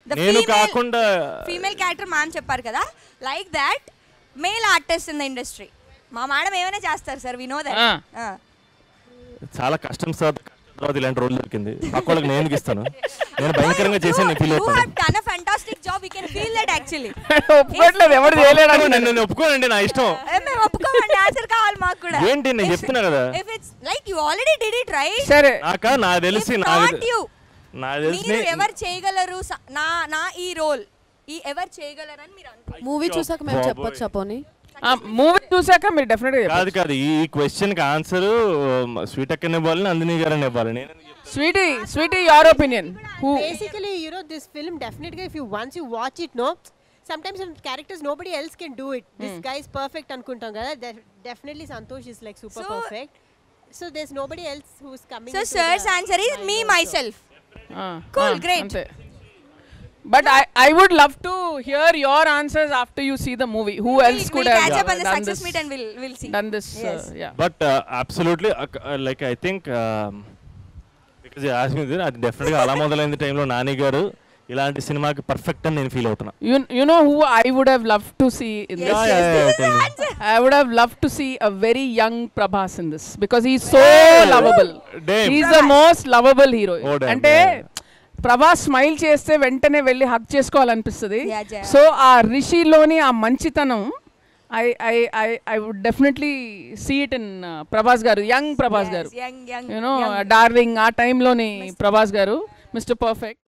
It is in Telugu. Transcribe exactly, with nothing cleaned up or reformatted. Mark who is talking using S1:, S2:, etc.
S1: నేను కాకుండా
S2: ఫీమేల్ క్యారెక్టర్ మ్యామ్ చెప్పారు కదా, like that male artist in the industry. మా మేడం ఏమైనా చేస్తారు సార్, వి నో దట్.
S1: చాలా కష్టం సార్, తర్వాత ఇలాంటి రోల్ దొరికింది. పక్కలకు నేను ఇస్తాను, నేను భయంకరంగా చేశాను, నేను ఫీల్ అవుతాను.
S2: Done a fantastic job, we can feel that actually.
S3: ఒప్పుకోవట్లేదు, ఎవరు చేయలేడు.
S1: నేను ఒప్పుకోనండి, నా ఇష్టం.
S2: మేము ఒప్పుకోమండి, ఆన్సర్ కావాలి మాకు కూడా.
S1: ఏంటి నేను చెప్తున్నా కదా,
S2: if it's like you already did it right.
S3: సరే
S1: నాకా నా తెలిసి నాకు నా తెలిసి
S2: మీరు ఎవరు చేయగలరు నా నా ఈ రోల్ ఈ ఎవరు చేయగలరని మీరు అనుకుంటున్నారు.
S4: మూవీ చూసాక మేము చెప్పొచ్చా పోనీ?
S3: మూవీ చూసాక మీరు డెఫినెట్ గా
S1: కాదు కాదు ఈ క్వశ్చన్ కి ఆన్సర్ స్వీట్ అక్కనే ఇవ్వాలి, నందిని గారని ఇవ్వాలి. నేను
S3: Sweety Sweety your opinion.
S5: Basically, you know, this film definitely, if you once you watch it, no, sometimes in characters nobody else can do it. This guy is perfect ankuntam kada. Definitely Santosh is like super perfect. So there's nobody else who's coming.
S2: So sir's answer is me myself. Cool, great.
S3: But I, I would love to hear your answers after you see the movie. Who else
S2: we'll,
S3: could
S2: we'll
S3: have
S2: catch up on the
S3: done
S2: success
S3: this,
S2: meet and we'll we'll see.
S3: Done this,
S2: yes.
S3: uh, yeah.
S1: But uh, absolutely, uh, like I think um, because you asked me this, అది definitely అలా మొదలైన టైంలో నాని గారు ఇలాంటి సినిమాకి పర్ఫెక్ట్ అని నేను ఫీల్ అవుతున్నా.
S3: You you know who I would have loved to see in
S2: yes,
S3: this?
S2: Yes,
S1: yeah, yeah, tell me.
S3: I would have loved to see a very young Prabhas in this because he's so lovable.
S1: Damn.
S3: He's the most lovable hero.
S1: Oh, damn,
S3: అంటే
S1: yeah.
S3: ప్రభాస్ స్మైల్ చేస్తే వెంటనే వెళ్ళి హక్ చేసుకోవాలనిపిస్తుంది. సో ఆ రిషిలోని ఆ మంచితనం I I I I would definitely see it in Prabhas గారు, యంగ్ ప్రభాస్ గారు, యూనో డార్లింగ్ ఆ టైంలోని ప్రభాస్ గారు, మిస్టర్ పర్ఫెక్ట్.